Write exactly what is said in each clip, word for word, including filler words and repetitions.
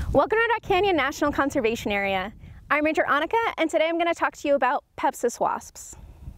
Welcome to Red Canyon National Conservation Area. I'm Ranger Anica, and today I'm going to talk to you about Pepsis wasps.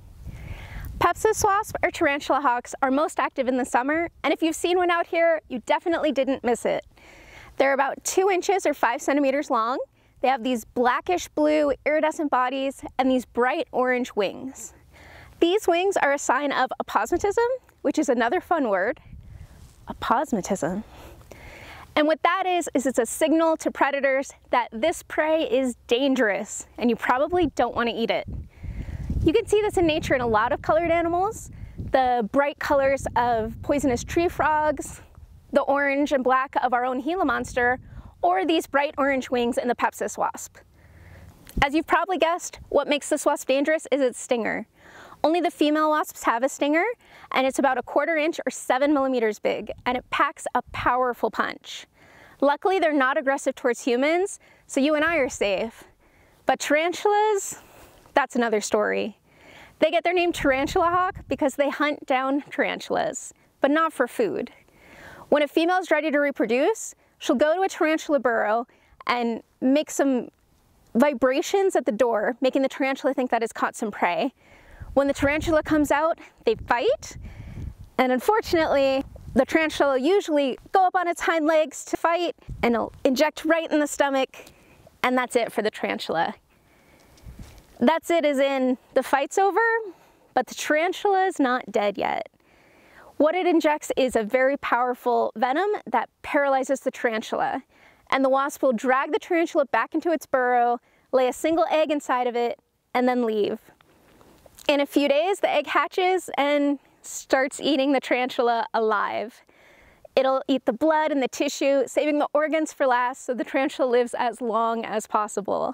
Pepsis wasps, or tarantula hawks, are most active in the summer, and if you've seen one out here, you definitely didn't miss it. They're about two inches or five centimeters long. They have these blackish blue iridescent bodies and these bright orange wings. These wings are a sign of aposematism, which is another fun word. Aposematism. And what that is, is it's a signal to predators that this prey is dangerous and you probably don't want to eat it. You can see this in nature in a lot of colored animals. The bright colors of poisonous tree frogs, the orange and black of our own Gila monster, or these bright orange wings in the Pepsis wasp. As you've probably guessed, what makes this wasp dangerous is its stinger. Only the female wasps have a stinger, and it's about a quarter inch or seven millimeters big, and it packs a powerful punch. Luckily, they're not aggressive towards humans, so you and I are safe. But tarantulas, that's another story. They get their name tarantula hawk because they hunt down tarantulas, but not for food. When a female is ready to reproduce, she'll go to a tarantula burrow and make some vibrations at the door, making the tarantula think that it's caught some prey. When the tarantula comes out, they fight, and unfortunately, the tarantula will usually go up on its hind legs to fight, and it'll inject right in the stomach, and that's it for the tarantula. That's it as in, the fight's over, but the tarantula is not dead yet. What it injects is a very powerful venom that paralyzes the tarantula, and the wasp will drag the tarantula back into its burrow, lay a single egg inside of it, and then leave. In a few days, the egg hatches and starts eating the tarantula alive. It'll eat the blood and the tissue, saving the organs for last so the tarantula lives as long as possible.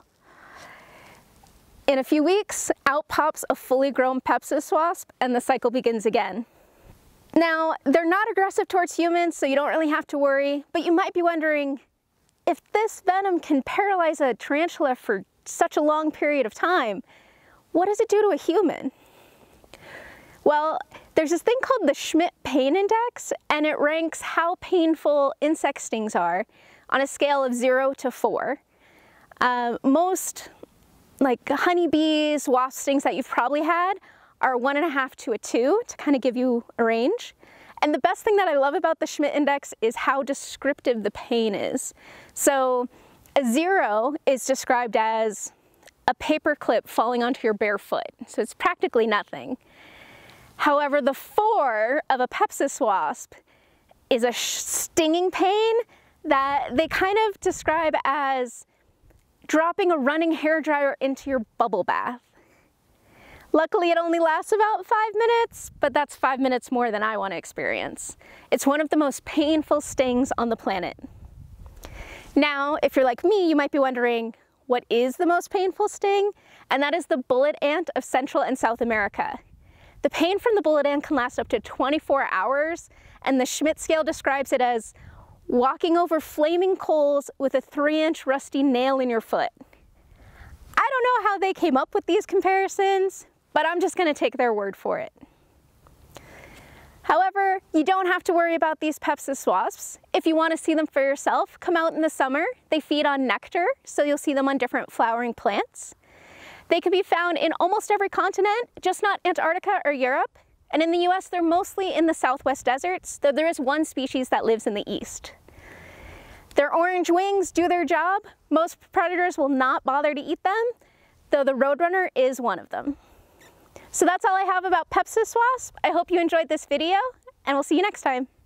In a few weeks, out pops a fully grown Pepsis wasp and the cycle begins again. Now, they're not aggressive towards humans, so you don't really have to worry, but you might be wondering, if this venom can paralyze a tarantula for such a long period of time, what does it do to a human? Well, there's this thing called the Schmidt Pain Index, and it ranks how painful insect stings are on a scale of zero to four. Uh, most like honeybees, wasp stings that you've probably had are one and a half to a two to kind of give you a range. And the best thing that I love about the Schmidt Index is how descriptive the pain is. So a zero is described as a paper clip falling onto your bare foot. So it's practically nothing. However, the four of a Pepsis wasp is a stinging pain that they kind of describe as dropping a running hairdryer into your bubble bath. Luckily, it only lasts about five minutes, but that's five minutes more than I want to experience. It's one of the most painful stings on the planet. Now, if you're like me, you might be wondering, what is the most painful sting? And that is the bullet ant of Central and South America. The pain from the bullet ant can last up to twenty-four hours, and the Schmidt scale describes it as walking over flaming coals with a three inch rusty nail in your foot. I don't know how they came up with these comparisons, but I'm just going to take their word for it. However, you don't have to worry about these Pepsis wasps. If you want to see them for yourself, come out in the summer. They feed on nectar, so you'll see them on different flowering plants. They can be found in almost every continent, just not Antarctica or Europe. And in the U S, they're mostly in the southwest deserts, though there is one species that lives in the east. Their orange wings do their job. Most predators will not bother to eat them, though the roadrunner is one of them. So that's all I have about Pepsis wasp. I hope you enjoyed this video, and we'll see you next time.